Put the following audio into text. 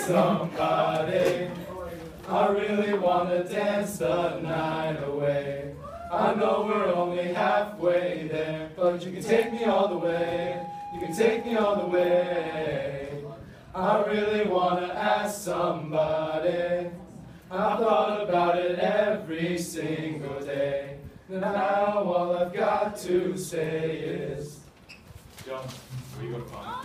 somebody. I really wanna dance the night away. I know we're only halfway there, but you can take me all the way. You can take me all the way. I really wanna ask somebody. I've thought about it every single day. Now all I've got to say is, Joe, where you go to